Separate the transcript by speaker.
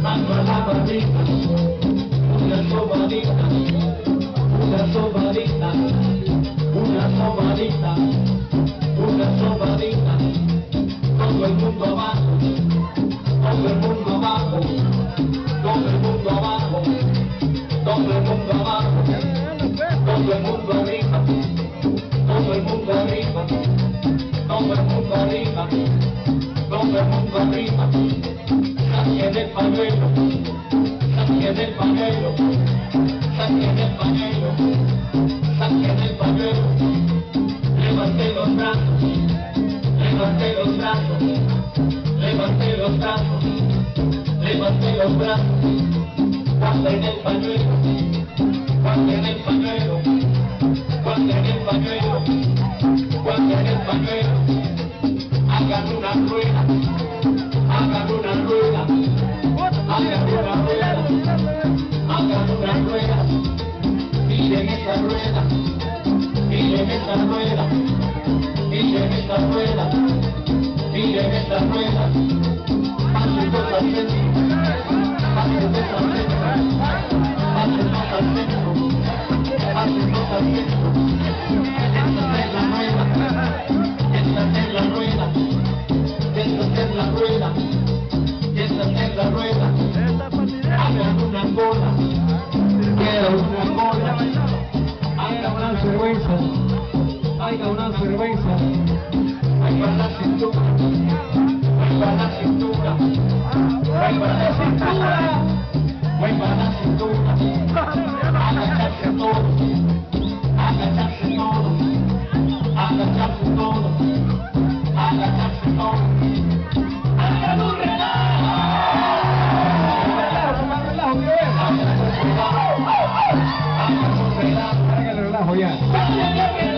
Speaker 1: mano a la barriga, una sobadita, una sobadita, una sobadita, una sobadita, todo el mundo abajo, todo el mundo abajo, todo el mundo abajo, todo el mundo abajo, todo el mundo arriba, todo el mundo arriba, todo el mundo arriba, todo el mundo arriba. Saquen el pañuelo, saquen el pañuelo, saquen el pañuelo, saquen el pañuelo. Levante los brazos, levante los brazos, levante los brazos, levante los brazos. Guarden el pañuelo, guarden el pañuelo, guarden el pañuelo, guarden el pañuelo. Hagan una rueda, hagan una rueda, hagan una rueda, hagan una rueda. Miren esta rueda, miren esta rueda, miren esta rueda, miren esta rueda. Pasen dos al centro, pasen dos al centro, pasen dos al centro, pasen dos al centro. Esta es la rueda, esta es la rueda, esta es la rueda, esta es la rueda. Hagan una cola, quiero una cola, hagan una cerveza, hagan una cerveza. Ahí va la cintura, ahí va la cintura, ahí va la cintura, ahí va la cintura. Agacharse todo, agacharse todo, agacharse todo, agacharse todo. ¡Hagan un relajo! ¡Más relajo, que vean! ¡Hagan un relajo! ¡Hagan un relajo! ¡Háganle relajo ya!